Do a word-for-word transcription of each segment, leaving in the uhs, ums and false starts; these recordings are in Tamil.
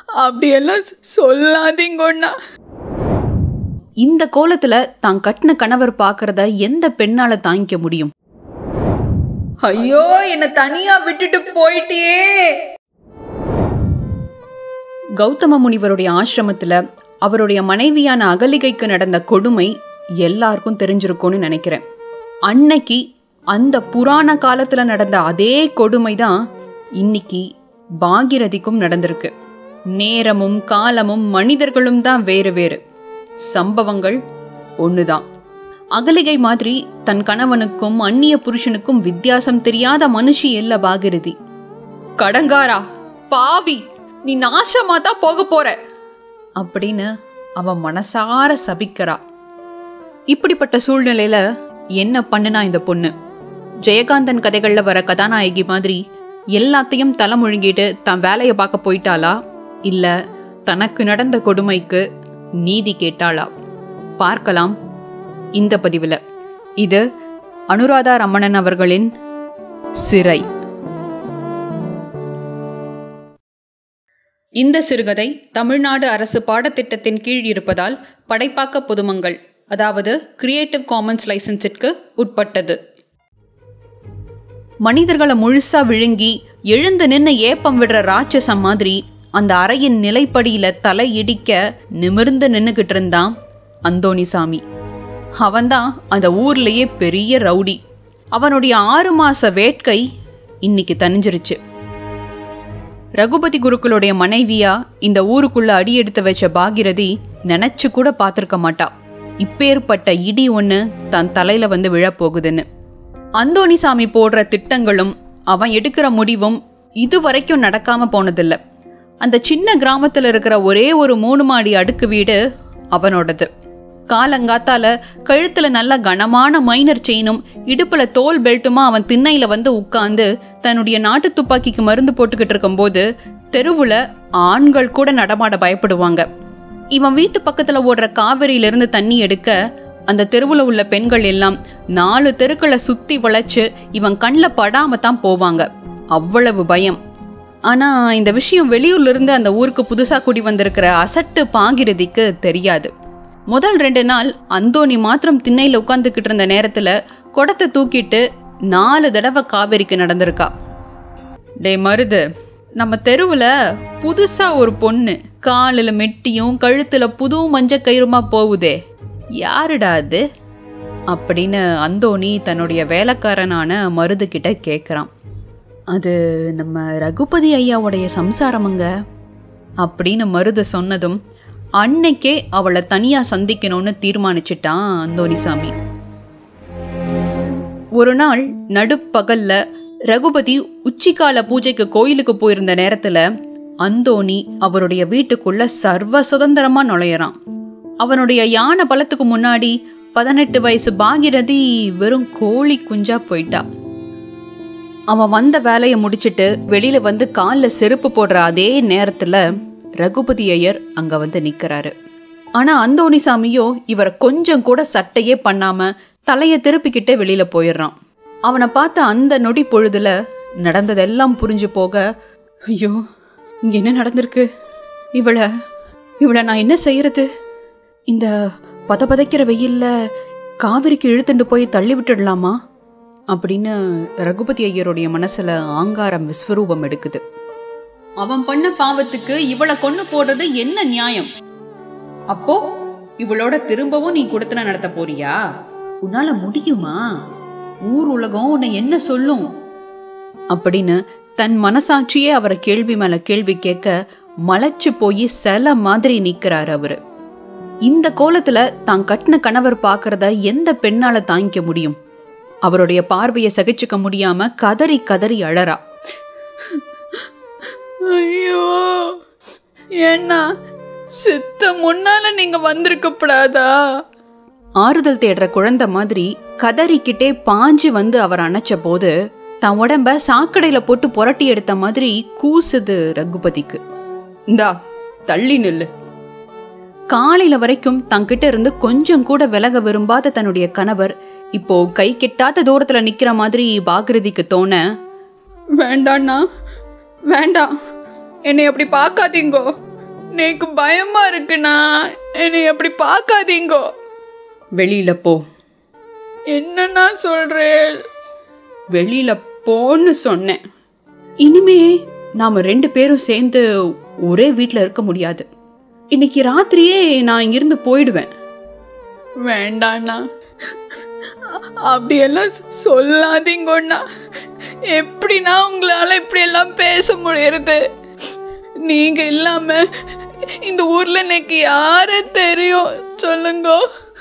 அப்படியெல்லாம் சொல்லாதீங்கண்ணா. இந்த கோலத்துல தான் கட்டின கணவர் பாக்குறத எந்த பெண்ணால தாங்கிக்க முடியும்? ஐயோ, என்ன தனியா விட்டுட்டு போயிட்டியே. கௌதம முனிவருடைய ஆசிரமத்துல அவருடைய மனைவியான அகலிகைக்கு நடந்த கொடுமை எல்லாருக்கும் தெரிஞ்சிருக்கும்னு நினைக்கிறேன். அன்னைக்கு அந்த புராண காலத்துல நடந்த அதே கொடுமை தான் இன்னைக்கு பாகிரதிக்கும் நடந்திருக்கு. நேரமும் காலமும் மனிதர்களும் தான் வேறு வேறு, சம்பவங்கள் ஒண்ணுதான். அகலிகை மாதிரி தன் கணவனுக்கும் அந்நிய புருஷனுக்கும் வித்தியாசம் தெரியாத மனுஷி இல்ல பாகிரதி. கடங்காரா, பாவி, நீ நாசமா தான் போக போற அப்படின்னு அவன் மனசார சபிக்கிறா. இப்படிப்பட்ட சூழ்நிலையில என்ன பண்ணுனா இந்த பொண்ணு? ஜெயகாந்தன் கதைகள்ல வர கதாநாயகி மாதிரி எல்லாத்தையும் தலை முழுங்கிட்டு தான் வேலையை பார்க்க போயிட்டாளா, இல்ல தனக்கு நடந்த கொடுமைக்கு நீதி கேட்டாளா? பார்க்கலாம் இந்த பதிவுல. இது அனுராதா ரமணன் அவர்களின் சிறை. இந்த சிறுகதை தமிழ்நாடு அரசு பாடத்திட்டத்தின் கீழ் இருப்பதால் படைப்பாக்க பொதுமங்கள், அதாவது கிரியேட்டிவ் காமன்ஸ் லைசன்ஸிற்கு உட்பட்டது. மனிதர்களை முழுசா விழுங்கி எழுந்து நின்று ஏப்பம் விடுற ராட்சசம் மாதிரி அந்த அறையின் நிலைப்படியில தலை இடிக்க நிமிர்ந்து நின்னுகிட்டு இருந்தான் அந்தோணிசாமி. அவன்தான் அந்த ஊர்லயே பெரிய ரவுடி. அவனுடைய ஆறு மாச வேட்கை இன்னைக்கு தனிஞ்சிருச்சு. ரகுபதி குருக்களுடைய மனைவியா இந்த ஊருக்குள்ள அடி எடுத்து வச்ச பாகிரதி நினைச்சு கூட பார்த்திருக்க மாட்டா இப்பேற்பட்ட இடி ஒண்ணு தன் தலையில வந்து விழப்போகுதுன்னு. அந்தோணிசாமி போடுற திட்டங்களும் அவன் எடுக்கிற முடிவும் இதுவரைக்கும் நடக்காம போனதில்ல. அந்த சின்ன கிராமத்துல இருக்கிற ஒரே ஒரு மூணு மாடி அடுக்கு வீடு அவனோடது. காலங்காத்தால கழுத்துல நல்ல கனமான மைனர் செயினும் இடுப்புல தோல் பெல்ட்டுமா அவன் திண்ணையில வந்து உட்கார்ந்து தன்னுடைய நாட்டு துப்பாக்கிக்கு மருந்து போட்டுக்கிட்டு இருக்கும் போது தெருவுல ஆண்கள் கூட நடமாட பயப்படுவாங்க. இவன் வீட்டு பக்கத்துல ஓடுற காவிரியிலிருந்து தண்ணி எடுக்க அந்த தெருவுல உள்ள பெண்கள் எல்லாம் நாலு தெருக்களை சுத்தி வளைச்சு இவன் கண்ணில் படாம தான் போவாங்க. அவ்வளவு பயம். ஆனா இந்த விஷயம் வெளியூர்ல இருந்து அந்த ஊருக்கு புதுசா குடி வந்திருக்கிற அசட்டு பாகிரதிக்கு தெரியாது. முதல் ரெண்டு நாள் அந்தோணி மாத்திரம் திண்ணையில உட்கார்ந்துக்கிட்டு இருந்த நேரத்துல குடத்தை தூக்கிட்டு நாலு தடவை காவேரிக்கு நடந்திருக்கா. டே மருது, நம்ம தெருவுல புதுசா ஒரு பொண்ணு காலில் மெட்டியும் கழுத்துல புது மஞ்ச கயிறுமா போகுதே, யாருடா அது அப்படின்னு அந்தோணி தன்னுடைய வேலைக்காரனான மருது கிட்ட கேட்குறான். அது நம்ம ரகுபதி ஐயாவுடைய சம்சாரமுங்க அப்படின்னு மருது சொன்னதும் அன்னைக்கே அவளை தனியா சந்திக்கணும்னு தீர்மானிச்சிட்டான் அந்தோணிசாமி. ஒரு நாள் நடுப்பகல்ல ரகுபதி உச்சிக்கால பூஜைக்கு கோயிலுக்கு போயிருந்த நேரத்துல அந்தோணி அவருடைய வீட்டுக்குள்ள சர்வ சுதந்திரமா நுழையறான். அவனுடைய யானை பலத்துக்கு முன்னாடி பதினெட்டு வயசு பாகிரதி வெறும் கோழி குஞ்சா போயிட்டா. அவன் வந்த வேலையை முடிச்சிட்டு வெளியில வந்து காலில் செருப்பு போடுற அதே நேரத்துல ரகுபதி ஐயர் அங்க வந்து நிக்கிறாரு. ஆனா அந்தோணிசாமியோ இவரை கொஞ்சம் கூட சட்டையே பண்ணாம தலைய திருப்பிக்கிட்டே வெளியில போயிடுறான். அவனை பார்த்த அந்த நொடி பொழுதுல நடந்ததெல்லாம் புரிஞ்சு போக, ஐயோ இங்க என்ன நடந்திருக்கு, இவளை இவளை நான் என்ன செய்யறது, இந்த பத பதைக்கிற வெயில்ல காவிரிக்கு இழுத்துட்டு போய் தள்ளி விட்டுடலாமா அப்படின்னு ரகுபதி ஐயருடைய மனசுல ஆங்காரம் விஸ்வரூபம் எடுக்குது. அவன் பண்ண பாவத்துக்கு இவளை கொண்டு போடுறது என்ன நியாயம்? அப்போ இவளோட திரும்பவும் நீ கொடுத்தன நடத்த போறியா? உன்னால முடியுமா? ஊர் உலகம் உன்னை என்ன சொல்லும் அப்படின்னு தன் மனசாட்சியே அவரை கேள்வி மேல கேள்வி கேட்க மலைச்சு போய் சில மாதிரி நிக்கிறாரு அவரு. இந்த கோலத்துல தான் கட்டின கணவர் பாக்குறத எந்த பெண்ணால தாங்கிக்க முடியும்? அவருடைய பார்வையை சகிச்சுக்க முடியாம கதறி கதறி அழறா. ஐயோ, ஏன்னா சித்த முன்னால நீங்க வந்திருக்கப்படாதா? ஆறுதல் தேடுற குழந்தை மாதிரி கதறிக்கிட்டே பாஞ்சு வந்து அவர் அணைச்ச போது தான் உடம்ப சாக்கடையில போட்டு புரட்டி எடுத்த மாதிரி கூசுது ரகுபதிக்கு. இந்தா தள்ளி நில்லு. காலையில வரைக்கும் தங்கிட்ட இருந்து கொஞ்சம் கூட விலக விரும்பாத தன்னுடைய கணவர் இப்போ கை கெட்டாத தூரத்துல நிக்கிற மாதிரி பாகிரதிக்கு தோண, வேண்டாண்ணா வேண்டாம், என்னை அப்படி பார்க்காதீங்கோ, எனக்கு பயமா இருக்குண்ணா, என்னை அப்படி பார்க்காதீங்கோ. வெளியில போ. என்னன்னா சொல்றேன்? வெளியில போன்னு சொன்னேன். இனிமே நாம ரெண்டு பேரும் சேர்ந்து ஒரே வீட்டில் இருக்க முடியாது. இன்னைக்கு ராத்திரியே நான் இங்கிருந்து போயிடுவேன். வேண்டாண்ணா, அப்படியெல்லாம் சொல்லாதீங்கண்ணா. எப்படின்னா உங்களால இப்படி எல்லாம் பேச முடியறது? நீங்க இல்லாம இந்த ஊர்ல எனக்கு யார தெரியும் சொல்லுங்க.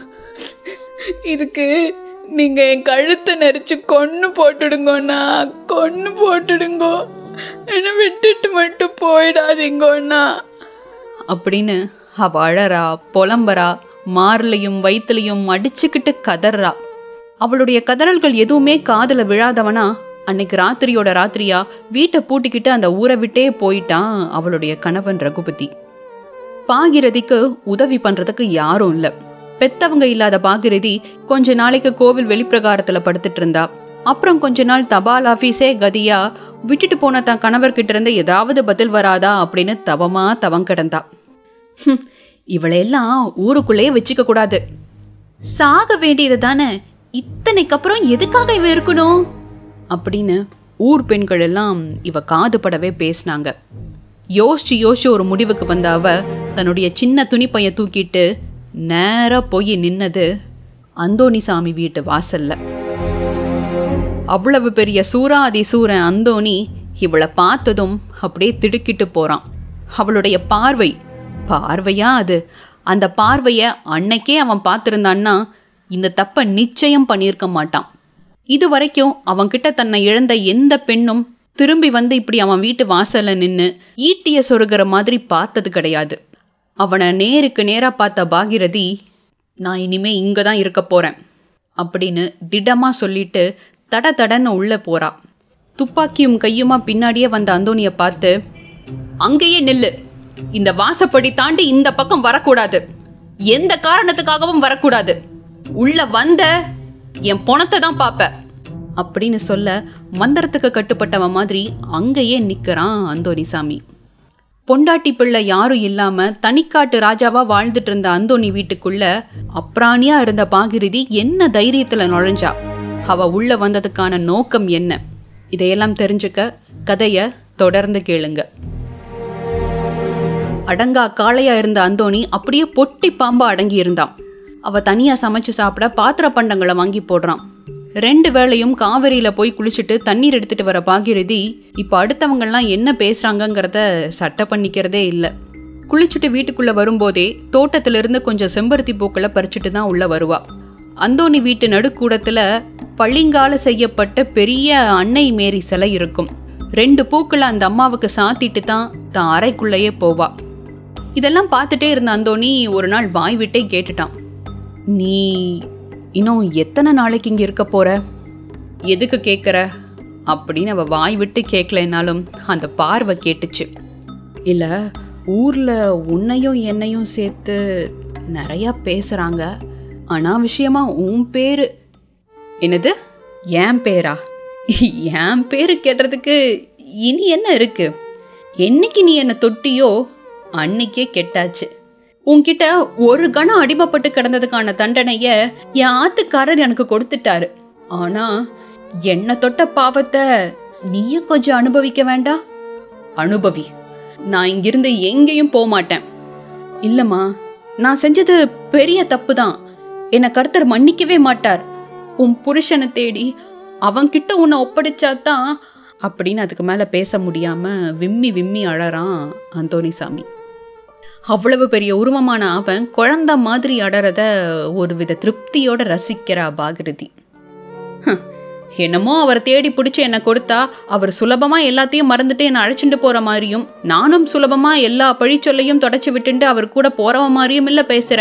இதுக்கு நீங்க என் கழுத்தை நெரிச்சு கொன்னு போட்டுடுங்கண்ணா, கொன்னு போட்டுடுங்கோ. என்னை விட்டுட்டு மட்டும் போயிடாதீங்கண்ணா அப்படின்னு அவ அழறா, புலம்பரா, மார்லையும் வயிற்றுலையும் அடிச்சுக்கிட்டு கதறா. அவளுடைய கதறல்கள் எதுவுமே காதுல விழாதவனா அன்னைக்கு ராத்திரியோட ராத்திரியா வீட்டை பூட்டிக்கிட்டு அந்த ஊரை விட்டே போயிட்டான் அவளுடைய கணவன் ரகுபதி. பாகிரதிக்கு உதவி பண்றதுக்கு யாரும் இல்லை. பெத்தவங்க இல்லாத பாகிரதி கொஞ்ச நாளைக்கு கோவில் வெளிப்பிரகாரத்துல படுத்துட்டு இருந்தா. அப்புறம் கொஞ்ச நாள் தபால் ஆபீஸே கதியா விட்டுட்டு போன தன் கணவர்கிட்ட இருந்து ஏதாவது பதில் வராதா அப்படின்னு தவமா தவம் கிடந்தா. இவளையெல்லாம் ஊருக்குள்ளேயே வச்சுக்க கூடாது, சாக வேண்டியது தானே, இத்தனைக்கு அப்புறம் எதுக்காக இவ இருக்கணும் அப்படின்னு ஊர் பெண்கள் எல்லாம் இவ காதுபடவே பேசினாங்க. யோசிச்சு யோசிச்சு ஒரு முடிவுக்கு வந்த அவ தன்னுடைய சின்ன துணிப்பைய தூக்கிட்டு நேரா போய் நின்னது அந்தோணிசாமி வீட்டு வாசல்ல. அவ்வளவு பெரிய சூராதி சூரன் அந்தோணி இவளை பார்த்ததும் அப்படியே திடுக்கிட்டு போறான். அவளுடைய பார்வை பார்வையா அது? அந்த பார்வைய அன்னைக்கே அவன் பார்த்திருந்தான்னா இந்த தப்ப நிச்சயம் பண்ணியிருக்க மாட்டான். இது வரைக்கும் அவன்கிட்ட தன்னை இழந்த எந்த பெண்ணும் திரும்பி வந்து இப்படி அவன் வீட்டு வாசல்ல நின்று ஈட்டிய சொருகிற மாதிரி பார்த்தது கிடையாது. அவனை நேருக்கு நேரா பார்த்த பாகிரதி, நான் இனிமே இங்க தான் இருக்க போறேன் அப்படின்னு திடமா சொல்லிட்டு தட தடன்னு உள்ள போறா. துப்பாக்கியும் கையுமா பின்னாடியே வந்த அந்தோணியை பார்த்து, அங்கேயே நில்லு, இந்த வாசப்படி தாண்டி இந்த பக்கம் வரக்கூடாது, எந்த காரணத்துக்காகவும் வரக்கூடாது, உள்ள வந்த என் பொணத்தை தான் பாப்ப அப்படின்னு சொல்ல மந்திரத்துக்கு கட்டுப்பட்டவன் மாதிரி அங்கேயே நிக்கிறான் அந்தோணிசாமி. பொண்டாட்டி பிள்ளை யாரும் இல்லாம தனிக்காட்டு ராஜாவா வாழ்ந்துட்டு இருந்த அந்தோணி வீட்டுக்குள்ள அப்ராணியா இருந்த பாகிரதி என்ன தைரியத்துல நுழைஞ்சா? அவ உள்ள வந்ததுக்கான நோக்கம் என்ன? இதையெல்லாம் தெரிஞ்சுக்க கதைய தொடர்ந்து கேளுங்க. அடங்கா காளையா இருந்த அந்தோணி அப்படியே பொட்டி பாம்பா அடங்கி இருந்தான். அவ தனியா சமைச்சு சாப்பிட பாத்திர பண்டங்களை வாங்கி போடுறான். ரெண்டு வேளையும் காவிரியில போய் குளிச்சுட்டு தண்ணீர் எடுத்துட்டு வர பாகிரதி இப்ப அடுத்தவங்கெல்லாம் என்ன பேசுறாங்கங்கிறத சட்டை பண்ணிக்கிறதே இல்லை. குளிச்சுட்டு வீட்டுக்குள்ள வரும்போதே தோட்டத்திலிருந்து கொஞ்சம் செம்பருத்தி பூக்களை பறிச்சுட்டு தான் உள்ள வருவா. அந்தோணி வீட்டு நடுக்கூடத்துல பளிங்கால செய்யப்பட்ட பெரிய அன்னை மேரி சிலை இருக்கும். ரெண்டு பூக்களை அந்த அம்மாவுக்கு சாத்திட்டு தான் தான் அறைக்குள்ளேயே போவா. இதெல்லாம் பார்த்துட்டே இருந்த அந்தோணி ஒரு நாள் வாய் விட்டே கேட்டுட்டான், நீ இன்னும் எத்தனை நாளைக்கு இங்கே இருக்க போற? எதுக்கு கேட்குற அப்படின்னு அவள் வாய் விட்டு கேட்கலைனாலும் அந்த பார்வை கேட்டுச்சு. இல்லை, ஊரில் உன்னையும் என்னையும் சேர்த்து நிறையா பேசுகிறாங்க, அனாவசியமா உன் பேர். என்னது என் பேரா? என் பேரு கேட்டுறதுக்கு இனி என்ன இருக்கு? என்னைக்கு நீ என்னை தொட்டியோ அன்னைக்கே கெட்டாச்சு. உன்கிட்ட ஒரு கணம் அடிமைப்பட்டு கிடந்ததுக்கான தண்டனைய என் ஆத்துக்காரர் எனக்கு கொடுத்துட்டாரு. ஆனா என்ன தொட்ட பாவத்தை நீயும் கொஞ்சம் அனுபவிக்க வேண்டாம்? அனுபவி. நான் இங்கிருந்து எங்கேயும் போக மாட்டேன். இல்லம்மா, நான் செஞ்சது பெரிய தப்பு தான், என்னை கர்த்தர் மன்னிக்கவே மாட்டார். உன் புருஷனை தேடி அவன்கிட்ட உன்னை ஒப்படைச்சாதான் அப்படின்னு அதுக்கு மேல பேச முடியாம விம்மி விம்மி அழறான் அந்தோணிசாமி. அவ்வளவு பெரிய உருவமான அவன் குழந்தை மாதிரி அடறத ஒரு வித திருப்தியோட ரசிக்கிறா பாகிரதி. என்னமோ அவர் தேடி பிடிச்சி என்னை கொடுத்தா அவர் சுலபமா எல்லாத்தையும் மறந்துட்டு என்னை அழைச்சிட்டு போற மாதிரியும், நானும் சுலபமா எல்லா பழிச்சொல்லையும் தொடச்சி விட்டுட்டு அவர் கூட போறவ மாதிரியும் இல்ல பேசுற.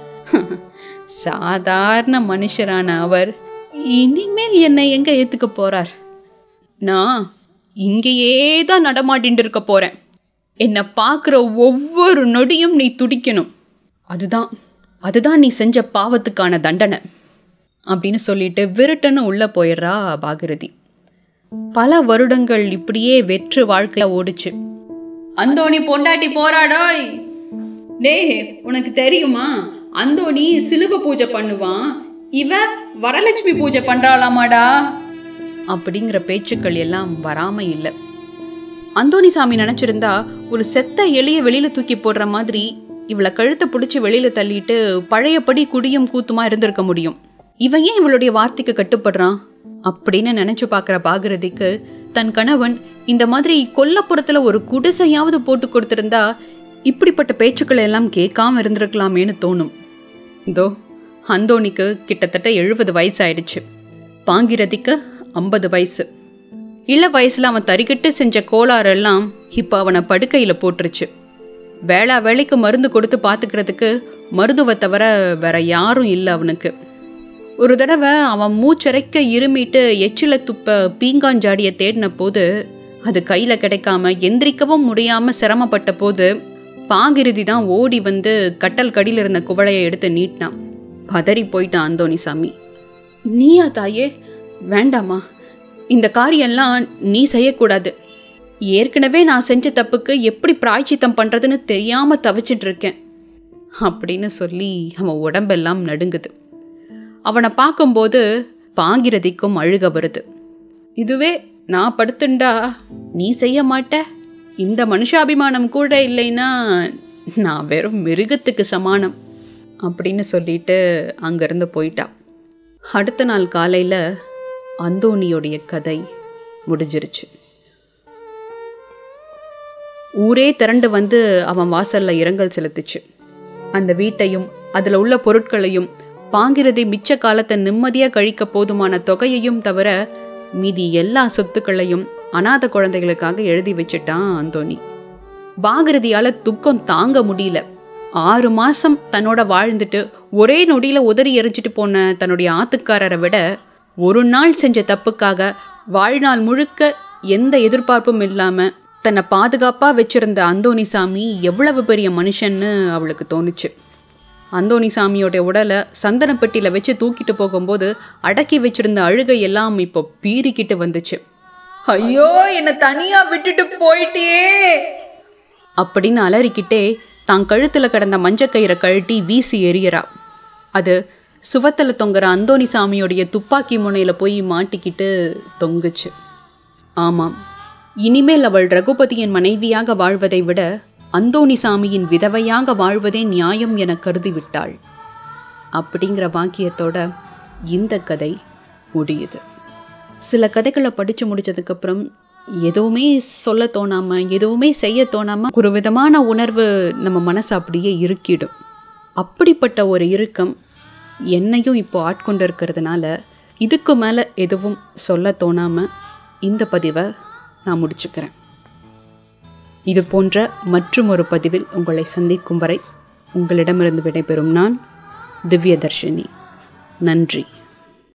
சாதாரண மனுஷரான அவர் இனிமேல் என்னை எங்க ஏத்துக்க போறார்? நான் இங்கேயே தான் நடமாட்டின்னு இருக்க போறேன். என்னை பார்க்குற ஒவ்வொரு நொடியும் நீ துடிக்கணும். அதுதான் அதுதான் நீ செஞ்ச பாவத்துக்கான தண்டனை அப்படின்னு சொல்லிட்டு விருட்டுன்னு உள்ள போயிடுறா பாகிரதி. பல வருடங்கள் இப்படியே வெற்று வாழ்க்கையா ஓடிச்சு. அந்தோணி பொண்டாட்டி போராடோய் டே, உனக்கு தெரியுமா, அந்தோணி சிலுவை பூஜை பண்ணுவான், இவ வரலட்சுமி பூஜை பண்றாளாமாடா அப்படிங்கிற பேச்சுக்கள் எல்லாம் வராம இல்லை. அந்தோணிசாமி நினைச்சிருந்தா ஒரு செத்த எளிய வெளியில தூக்கி போடுற மாதிரி இவளை கழுத்தை பிடிச்சி வெளியில தள்ளிட்டு பழையபடி குடியும் கூத்துமா இருந்திருக்க முடியும். இவன் ஏன் இவளுடைய வார்த்தைக்கு கட்டுப்படுறான் அப்படின்னு நினைச்சு பார்க்குற பாகரதிக்கு தன் கணவன் இந்த மாதிரி கொல்லப்புறத்துல ஒரு குடிசையாவது போட்டு கொடுத்திருந்தா இப்படிப்பட்ட பேச்சுக்களை எல்லாம் கேட்காம இருந்திருக்கலாமேன்னு தோணும். இதோ அந்தோணிக்கு கிட்டத்தட்ட எழுபது வயசு ஆயிடுச்சு, பாங்கிரதிக்கு ஐம்பது வயசு. இள வயசுல அவன் தறிக்கிட்டு செஞ்ச கோளாறெல்லாம் இப்போ அவனை படுக்கையில் போட்டுருச்சு. வேளா வேலைக்கு மருந்து கொடுத்து பார்த்துக்கிறதுக்கு மருதுவை தவிர வேற யாரும் இல்லை அவனுக்கு. ஒரு தடவை அவன் மூச்சரைக்க இருமிட்டு எச்சில துப்ப பீங்காஞ்சாடியை தேடின போது அது கையில் கிடைக்காம எந்திரிக்கவும் முடியாமல் சிரமப்பட்ட போது பாங்கிருதி தான் ஓடி வந்து கட்டல் கடியில் இருந்த குவளையை எடுத்து நீட்டினான். பதறி போயிட்டான் அந்தோணிசாமி. நீயா தாயே? வேண்டாமா, இந்த காரியெல்லாம் நீ செய்யக்கூடாது. ஏற்கனவே நான் செஞ்ச தப்புக்கு எப்படி பிராய்ச்சித்தம் பண்ணுறதுன்னு தெரியாமல் தவிச்சிட்டு இருக்கேன் அப்படின்னு சொல்லி அவன் உடம்பெல்லாம் நடுங்குது. அவனை பார்க்கும்போது பாங்கிரதிக்கும் அழுக வருது. இதுவே நான் படுத்துண்டா நீ செய்ய மாட்ட? இந்த மனுஷாபிமானம் கூட இல்லைன்னா நான் வெறும் மிருகத்துக்கு சமானம் அப்படின்னு சொல்லிட்டு அங்கேருந்து போயிட்டா. அடுத்த நாள் காலையில் அந்தோணியோடைய கதை முடிஞ்சிருச்சு. ஊரே திரண்டு வந்து அவன் வாசலில் இரங்கல் செலுத்துச்சு. அந்த வீட்டையும் அதில் உள்ள பொருட்களையும் பாங்கிரதி மிச்ச காலத்தை நிம்மதியாக கழிக்க போதுமான தொகையையும் தவிர மீதி எல்லா சொத்துக்களையும் அநாத குழந்தைகளுக்காக எழுதி வச்சுட்டான் அந்தோணி. பாகிரதியால் துக்கம் தாங்க முடியல. ஆறு மாதம் தன்னோட வாழ்ந்துட்டு ஒரே நொடியில் உதறி எரிஞ்சிட்டு போன தன்னுடைய ஆத்துக்காரரை விட ஒரு நாள் செஞ்ச தப்புக்காக வாழ்நாள் முழுக்க எந்த எதிர்பார்ப்பும் இல்லாமல் தன்னை பாதுகாப்பாக வச்சிருந்த அந்தோணிசாமி எவ்வளவு பெரிய மனுஷன்னு அவளுக்கு தோணுச்சு. அந்தோணிசாமியோட உடலை சந்தனப்பெட்டியில் வச்சு தூக்கிட்டு போகும்போது அடக்கி வச்சிருந்த அழுகை எல்லாம் இப்போ பீறிக்கிட்டு வந்துச்சு. ஐயோ, என்னை தனியா விட்டுட்டு போயிட்டியே அப்படின்னு அலறிக்கிட்டே தான் கழுத்தில் கிடந்த மஞ்சக்கயிறை கழட்டி வீசி எறியறா. அது சுவத்தில் தொங்குற அந்தோணிசாமியோடைய துப்பாக்கி முனையில் போய் மாட்டிக்கிட்டு தொங்குச்சு. ஆமாம், இனிமேல் அவள் ரகுபதியின் மனைவியாக வாழ்வதை விட அந்தோணிசாமியின் விதவையாக வாழ்வதே நியாயம் என கருதிவிட்டாள். அப்படிங்கிற வாக்கியத்தோட இந்த கதை முடியுது. சில கதைகளை படித்து முடித்ததுக்கப்புறம் எதுவுமே சொல்ல தோணாமல் எதுவுமே செய்ய தோணாமல் ஒரு விதமான உணர்வு நம்ம மனசு அப்படியே இறுக்கிடும். அப்படிப்பட்ட ஒரு இறுக்கம் என்னையும் இப்போ ஆட்கொண்டு இருக்கிறதுனால இதுக்கு மேலே எதுவும் சொல்ல தோணாமல் இந்த பதிவை நான் முடிச்சுக்கிறேன். இது போன்ற மற்றும் ஒரு பதிவில் உங்களை சந்திக்கும் வரை உங்களிடமிருந்து விடைபெறும் நான் திவ்யதர்ஷினி. நன்றி.